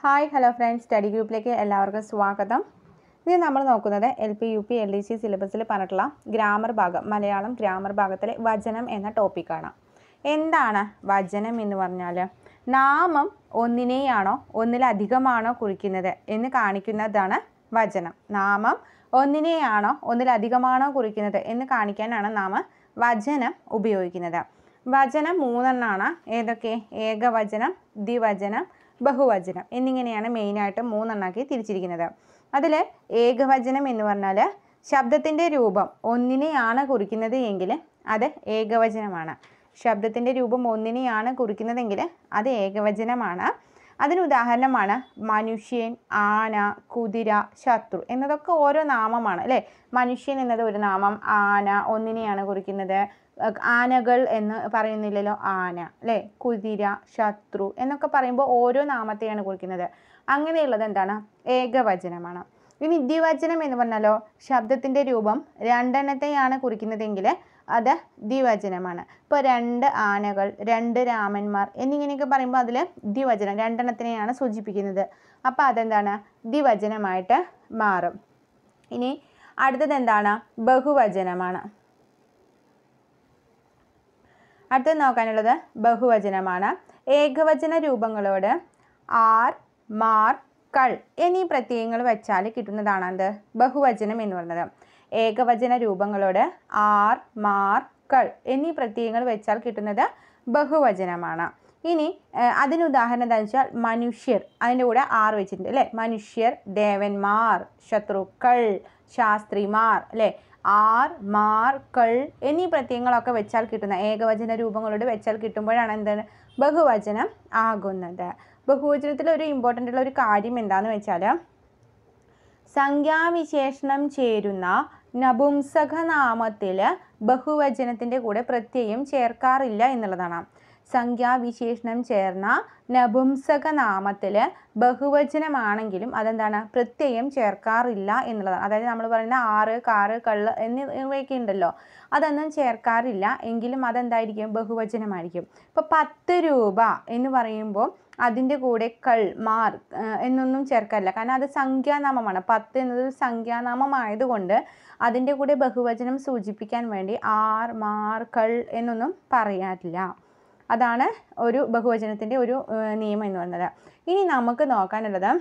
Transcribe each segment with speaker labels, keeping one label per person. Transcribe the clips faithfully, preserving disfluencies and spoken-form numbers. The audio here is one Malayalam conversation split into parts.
Speaker 1: ഹായ് ഹലോ ഫ്രണ്ട്സ്, സ്റ്റഡി ഗ്രൂപ്പിലേക്ക് എല്ലാവർക്കും സ്വാഗതം. ഇനി നമ്മൾ നോക്കുന്നത് L P U P L D C സിലബസിൽ പറഞ്ഞിട്ടുള്ള ഗ്രാമർ ഭാഗം, മലയാളം ഗ്രാമർ ഭാഗത്തിലെ വചനം എന്ന ടോപ്പിക്കാണ്. എന്താണ് വചനം എന്ന് പറഞ്ഞാൽ? നാമം ഒന്നിനെയാണോ ഒന്നിലധികമാണോ കുറിക്കുന്നത് എന്ന് കാണിക്കുന്നതാണ് വചനം. നാമം ഒന്നിനെയാണോ ഒന്നിലധികമാണോ കുറിക്കുന്നത് എന്ന് കാണിക്കാനാണ് നാം വചനം ഉപയോഗിക്കുന്നത്. വചനം മൂന്നെണ്ണമാണ്. ഏതൊക്കെ? ഏകവചനം, ദ്വിവചനം, ബഹുവചനം എന്നിങ്ങനെയാണ് മെയിനായിട്ട് മൂന്നെണ്ണാക്കി തിരിച്ചിരിക്കുന്നത്. അതിൽ ഏകവചനം എന്ന് പറഞ്ഞാൽ ശബ്ദത്തിൻ്റെ രൂപം ഒന്നിനെയാണ് കുറിക്കുന്നത് എങ്കിൽ അത് ഏകവചനമാണ്. ശബ്ദത്തിൻ്റെ രൂപം ഒന്നിനെയാണ് കുറിക്കുന്നതെങ്കിൽ അത് ഏകവചനമാണ്. അതിന് ഉദാഹരണമാണ് മനുഷ്യൻ, ആന, കുതിര, ശത്രു എന്നതൊക്കെ ഓരോ നാമമാണ് അല്ലേ. മനുഷ്യൻ എന്നത് ഒരു നാമം, ആന ഒന്നിനെയാണ് കുറിക്കുന്നത്. ആനകൾ എന്ന് പറയുന്നില്ലല്ലോ, ആന അല്ലേ. കുതിര, ശത്രു എന്നൊക്കെ പറയുമ്പോൾ ഓരോ നാമത്തെയാണ് കുറിക്കുന്നത്. അങ്ങനെയുള്ളത് എന്താണ്? ഏകവചനമാണ്. ഇനി ദ്വിവചനം എന്ന് പറഞ്ഞാലോ ശബ്ദത്തിൻ്റെ രൂപം രണ്ടെണ്ണത്തെയാണ് കുറിക്കുന്നതെങ്കിൽ അത് ദ്വിവചനമാണ്. ഇപ്പോൾ രണ്ട് ആനകൾ, രണ്ട് രാമന്മാർ എന്നിങ്ങനെയൊക്കെ പറയുമ്പോൾ അതിൽ ദ്വിവചനം രണ്ടെണ്ണത്തിനെയാണ് സൂചിപ്പിക്കുന്നത്. അപ്പോൾ അതെന്താണ്? ദ്വിവചനമായിട്ട് മാറും. ഇനി അടുത്തത് എന്താണ്? ബഹുവചനമാണ്. അടുത്തത് നോക്കാനുള്ളത് ബഹുവചനമാണ്. ഏകവചന രൂപങ്ങളോട് ആർ, മാർ, കൾ എന്നീ പ്രത്യയങ്ങൾ വെച്ചാൽ കിട്ടുന്നതാണ് എന്ത്? ബഹുവചനം എന്ന് പറയുന്നത്. ഏകവചന രൂപങ്ങളോട് ആർ, മാർ, കൾ എന്നീ പ്രത്യയങ്ങൾ വെച്ചാൽ കിട്ടുന്നത് ബഹുവചനമാണ്. ഇനി അതിന് ഉദാഹരണം എന്താണെന്ന് വെച്ചാൽ മനുഷ്യർ, അതിൻ്റെ കൂടെ ആർ വെച്ചിട്ടുണ്ട് അല്ലേ. മനുഷ്യർ, ദേവന്മാർ, ശത്രുക്കൾ, ശാസ്ത്രിമാർ അല്ലേ. ആർ, മാർ, കൾ എന്നീ പ്രത്യയങ്ങളൊക്കെ വെച്ചാൽ കിട്ടുന്ന ഏകവചന രൂപങ്ങളോട് വെച്ചാൽ കിട്ടുമ്പോഴാണ് എന്താണ്? ബഹുവചനം ആകുന്നത്. ബഹുവചനത്തിൽ ഒരു ഇമ്പോർട്ടൻ്റ് ഉള്ള ഒരു കാര്യം എന്താണെന്ന് വെച്ചാൽ സംഖ്യാവിശേഷണം ചേരുന്ന നപുംസകനാമത്തിൽ ബഹുവചനത്തിൻ്റെ കൂടെ പ്രത്യയം ചേർക്കാറില്ല എന്നുള്ളതാണ്. സംഖ്യാവിശേഷണം ചേർന്ന നപുംസകനാമത്തിൽ ബഹുവചനമാണെങ്കിലും അതെന്താണ്? പ്രത്യയം ചേർക്കാറില്ല എന്നുള്ളതാണ്. അതായത് നമ്മൾ പറയുന്ന ആറ്, കാറ്, കള്ള് എന്നിവയൊക്കെ ഉണ്ടല്ലോ, അതൊന്നും ചേർക്കാറില്ല. എങ്കിലും അതെന്തായിരിക്കും? ബഹുവചനമായിരിക്കും. ഇപ്പോൾ പത്ത് രൂപ എന്ന് പറയുമ്പോൾ അതിൻ്റെ കൂടെ കൾ, മാർ എന്നൊന്നും ചേർക്കാറില്ല. കാരണം അത് സംഖ്യാനാമമാണ്. പത്ത് എന്നത് സംഖ്യാനാമമായതുകൊണ്ട് അതിൻ്റെ കൂടെ ബഹുവചനം സൂചിപ്പിക്കാൻ വേണ്ടി ആർ, മാർ, കൾ എന്നൊന്നും പറയാറില്ല. അതാണ് ഒരു ബഹുവചനത്തിൻ്റെ ഒരു നിയമം എന്ന് പറയുന്നത്. ഇനി നമുക്ക് നോക്കാനുള്ളത്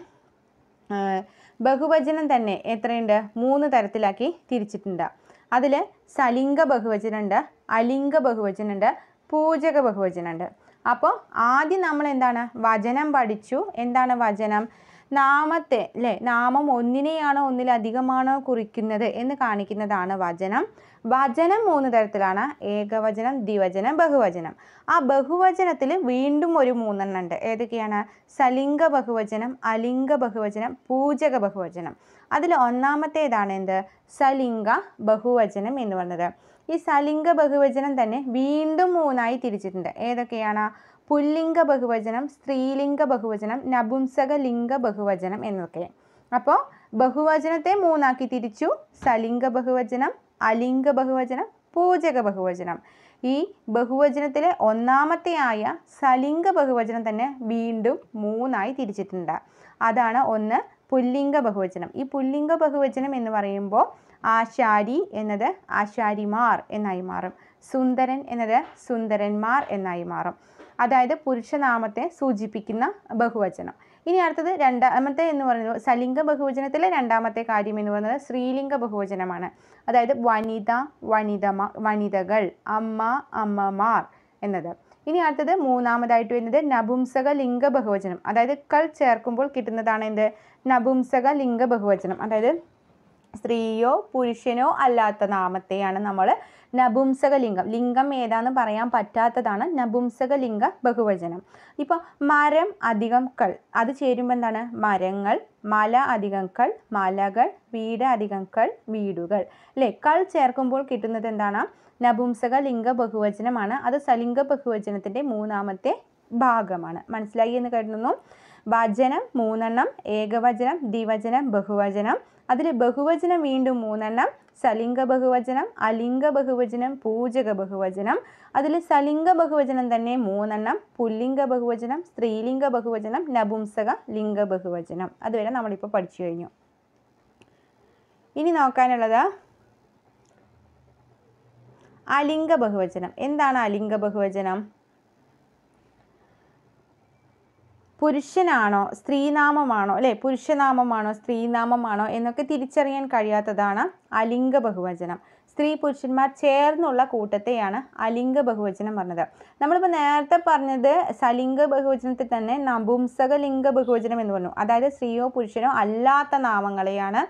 Speaker 1: ബഹുവചനം തന്നെ എത്രയുണ്ട്? മൂന്ന് തരത്തിലാക്കി തിരിച്ചിട്ടുണ്ട്. അതിൽ സലിംഗ ബഹുവചനമുണ്ട്, അലിംഗ ബഹുവചനമുണ്ട്, പൂജക ബഹുവചനമുണ്ട്. അപ്പോൾ ആദ്യം നമ്മൾ എന്താണ്? വചനം പഠിച്ചു. എന്താണ് വചനം? നാമത്തെ അല്ലേ, നാമം ഒന്നിനെയാണോ ഒന്നിലധികമാണോ കുറിക്കുന്നത് എന്ന് കാണിക്കുന്നതാണ് വചനം. വചനം മൂന്ന് തരത്തിലാണ്: ഏകവചനം, ദ്വിവചനം, ബഹുവചനം. ആ ബഹുവചനത്തിൽ വീണ്ടും ഒരു മൂന്നെണ്ണം ഉണ്ട്. ഏതൊക്കെയാണ്? സലിംഗ ബഹുവചനം, അലിംഗ ബഹുവചനം, പൂജക ബഹുവചനം. അതിൽ ഒന്നാമത്തേതാണ് എന്ത്? സലിംഗ ബഹുവചനം എന്ന് പറയുന്നത്. ഈ സലിംഗ ബഹുവചനം തന്നെ വീണ്ടും മൂന്നായി തിരിച്ചിട്ടുണ്ട്. ഏതൊക്കെയാണ്? പുല്ലിംഗ ബഹുവചനം, സ്ത്രീലിംഗ ബഹുവചനം, നപുംസക ലിംഗ ബഹുവചനം എന്നൊക്കെ. അപ്പോൾ ബഹുവചനത്തെ മൂന്നാക്കി തിരിച്ചു: സലിംഗ ബഹുവചനം, അലിംഗ ബഹുവചനം, പൂജക ബഹുവചനം. ഈ ബഹുവചനത്തിലെ ഒന്നാമത്തെയായ സലിംഗ ബഹുവചനം തന്നെ വീണ്ടും മൂന്നായി തിരിച്ചിട്ടുണ്ട്. അതാണ് ഒന്ന് പുല്ലിംഗ ബഹുവചനം. ഈ പുല്ലിംഗ ബഹുവചനം എന്ന് പറയുമ്പോൾ ആശാരി എന്നത് ആശാരിമാർ എന്നായി മാറും. സുന്ദരൻ എന്നത് സുന്ദരന്മാർ എന്നായി മാറും. അതായത് പുരുഷനാമത്തെ സൂചിപ്പിക്കുന്ന ബഹുവചനം. ഇനി അടുത്തത് രണ്ടാമത്തെ എന്ന് പറയുന്നത് സലിംഗ ബഹുവചനത്തിലെ രണ്ടാമത്തെ കാര്യം എന്ന് പറയുന്നത് സ്ത്രീലിംഗ ബഹുവചനമാണ്. അതായത് വനിത, വനിതമാ വനിതകൾ, അമ്മ, അമ്മമാർ എന്നത്. ഇനി അടുത്തത് മൂന്നാമതായിട്ട് വരുന്നത് നപുംസക ലിംഗ ബഹുവചനം. അതായത് കൾ ചേർക്കുമ്പോൾ കിട്ടുന്നതാണ് എന്ത്? നപുംസക ലിംഗ ബഹുവചനം. അതായത് സ്ത്രീയോ പുരുഷനോ അല്ലാത്ത നാമത്തെയാണ് നമ്മൾ നപുംസക ലിംഗം, ലിംഗം ഏതാന്ന് പറയാൻ പറ്റാത്തതാണ് നപുംസക ലിംഗ ബഹുവചനം. ഇപ്പോൾ മരം അധികം കൾ, അത് ചേരുമ്പോൾ എന്താണ്? മരങ്ങൾ. മല അധികം കൾ, മലകൾ. വീട് അധികം കൾ, വീടുകൾ അല്ലേ. കൾ ചേർക്കുമ്പോൾ കിട്ടുന്നത് എന്താണ്? നപുംസക ലിംഗ ബഹുവചനമാണ്. അത് സലിംഗ ബഹുവചനത്തിൻ്റെ മൂന്നാമത്തെ ഭാഗമാണ്. മനസ്സിലായി എന്ന് കരുതുന്നു. വചനം മൂന്നെണ്ണം: ഏകവചനം, ദ്വിവചനം, ബഹുവചനം. അതിൽ ബഹുവചനം വീണ്ടും മൂന്നെണ്ണം: സലിംഗ ബഹുവചനം, അലിംഗ ബഹുവചനം, പൂജക ബഹുവചനം. അതിൽ സലിംഗ ബഹുവചനം തന്നെ മൂന്നെണ്ണം: പുല്ലിംഗ ബഹുവചനം, സ്ത്രീലിംഗ ബഹുവചനം, നപുംസക ലിംഗ ബഹുവചനം. അതുവരെ നമ്മളിപ്പോൾ പഠിച്ചു കഴിഞ്ഞു. ഇനി നോക്കാനുള്ളത് അലിംഗ ബഹുവചനം. എന്താണ് അലിംഗ ബഹുവചനം? പുരുഷനാണോ സ്ത്രീനാമമാണോ അല്ലേ പുരുഷനാമമാണോ സ്ത്രീനാമമാണോ എന്നൊക്കെ തിരിച്ചറിയാൻ കഴിയാത്തതാണ് അലിംഗ ബഹുവചനം. സ്ത്രീ പുരുഷന്മാർ ചേർന്നുള്ള കൂട്ടത്തെയാണ് അലിംഗ ബഹുവചനം പറഞ്ഞത്. നമ്മളിപ്പോൾ നേരത്തെ പറഞ്ഞത് സലിംഗ ബഹുവചനത്തിൽ തന്നെ നപുംസക ലിംഗ ബഹുവചനം എന്ന് പറഞ്ഞു. അതായത് സ്ത്രീയോ പുരുഷനോ അല്ലാത്ത നാമങ്ങളെയാണ്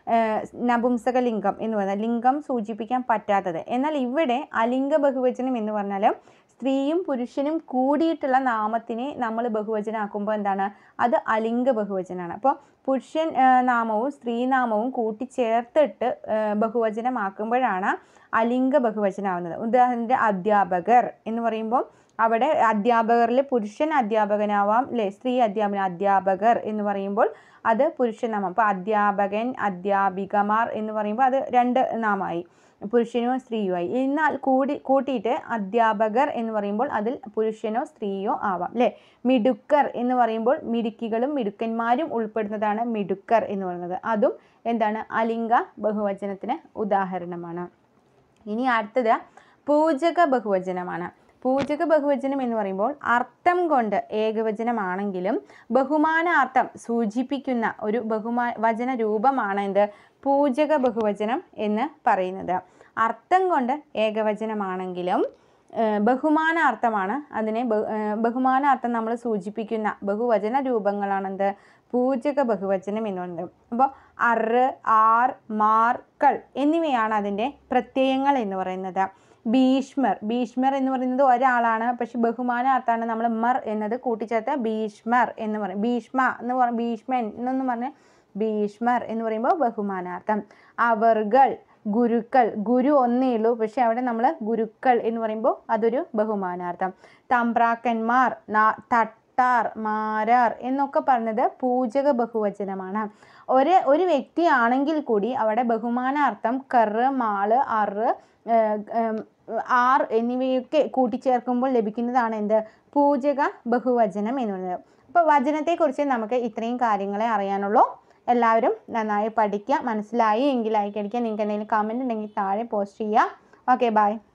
Speaker 1: നപുംസക ലിംഗം എന്ന് പറഞ്ഞാൽ ലിംഗം സൂചിപ്പിക്കാൻ പറ്റാത്തത്. എന്നാൽ ഇവിടെ അലിംഗ ബഹുവചനം എന്ന് പറഞ്ഞാൽ സ്ത്രീയും പുരുഷനും കൂടിയിട്ടുള്ള നാമത്തിനെ നമ്മൾ ബഹുവചനമാക്കുമ്പോൾ എന്താണ്, അത് അലിംഗ ബഹുവചനമാണ്. അപ്പോൾ പുരുഷൻ നാമവും സ്ത്രീനാമവും കൂട്ടിച്ചേർത്തിട്ട് ബഹുവചനമാക്കുമ്പോഴാണ് അലിംഗ ബഹുവചനമാവുന്നത്. ഉദാഹരണത്തിന് അധ്യാപകർ എന്ന് പറയുമ്പോൾ അവിടെ അധ്യാപകരിൽ പുരുഷൻ അധ്യാപകനാവാം അല്ലേ, സ്ത്രീ അധ്യാപന അധ്യാപകർ എന്ന് പറയുമ്പോൾ അത് പുരുഷനാമം. അപ്പോൾ അധ്യാപകൻ, അധ്യാപികമാർ എന്ന് പറയുമ്പോൾ അത് രണ്ട് നാമമായി, പുരുഷനോ സ്ത്രീയുമായി. എന്നാൽ കൂടി കൂട്ടിയിട്ട് അധ്യാപകർ എന്ന് പറയുമ്പോൾ അതിൽ പുരുഷനോ സ്ത്രീയോ ആവാം അല്ലേ. മിടുക്കർ എന്ന് പറയുമ്പോൾ മിടുക്കികളും മിടുക്കന്മാരും ഉൾപ്പെടുന്നതാണ് മിടുക്കർ എന്ന് പറയുന്നത്. അതും എന്താണ്, അലിംഗ ബഹുവചനത്തിന് ഉദാഹരണമാണ്. ഇനി അടുത്തത് പൂജക ബഹുവചനമാണ്. പൂജക ബഹുവചനം എന്ന് പറയുമ്പോൾ അർത്ഥം കൊണ്ട് ഏകവചനമാണെങ്കിലും ബഹുമാനാർത്ഥം സൂചിപ്പിക്കുന്ന ഒരു ബഹുമാ വചന രൂപമാണ് എന്ത്, പൂജക ബഹുവചനം എന്ന് പറയുന്നത്. അർത്ഥം കൊണ്ട് ഏകവചനമാണെങ്കിലും ബഹുമാനാർത്ഥമാണ് അതിനെ ബഹുമാനാർത്ഥം നമ്മൾ സൂചിപ്പിക്കുന്ന ബഹുവചന രൂപങ്ങളാണെന്ത്, പൂജക ബഹുവചനം എന്ന് പറയുന്നത്. അപ്പോൾ അറ്, ആർ, മാർ, കൾ എന്നിവയാണ് അതിൻ്റെ പ്രത്യയങ്ങൾ എന്ന് പറയുന്നത്. ഭീഷ്മർ, ഭീഷ്മർ എന്ന് പറയുന്നത് ഒരാളാണ്, പക്ഷെ ബഹുമാനാർത്ഥാണ് നമ്മൾ മർ എന്നത് കൂട്ടിച്ചേർത്ത് ഭീഷ്മർ എന്ന് പറയും. ഭീഷ്മ എന്ന് പറ ഭീഷ്മൻ എന്നൊന്നും പറഞ്ഞ് ഭീഷ്മർ എന്ന് പറയുമ്പോൾ ബഹുമാനാർത്ഥം. അവർകൾ, ഗുരുക്കൾ, ഗുരു ഒന്നേ ഉള്ളൂ, പക്ഷെ അവിടെ നമ്മൾ ഗുരുക്കൾ എന്ന് പറയുമ്പോൾ അതൊരു ബഹുമാനാർത്ഥം. തമ്പ്രാക്കന്മാർ, തട്ടാർ, മാരാർ എന്നൊക്കെ പറഞ്ഞത് പൂജക ബഹുവചനമാണ്. ഒരു ഒരു വ്യക്തിയാണെങ്കിൽ കൂടി അവിടെ ബഹുമാനാർത്ഥം കറ്, മാള്, അറ്, ആർ എന്നിവയൊക്കെ കൂട്ടിച്ചേർക്കുമ്പോൾ ലഭിക്കുന്നതാണ് എന്ത്, പൂജക ബഹുവചനം എന്ന് പറയുന്നത്. അപ്പോൾ വചനത്തെക്കുറിച്ച് നമുക്ക് ഇത്രയും കാര്യങ്ങളെ അറിയാനുള്ളൂ. എല്ലാവരും നന്നായി പഠിക്കുക. മനസ്സിലായി എങ്കിൽ ലൈക്ക് അടിക്കുക. നിങ്ങൾക്ക് എന്തെങ്കിലും കമൻറ്റ് ഉണ്ടെങ്കിൽ താഴെ പോസ്റ്റ് ചെയ്യുക. Okay, by.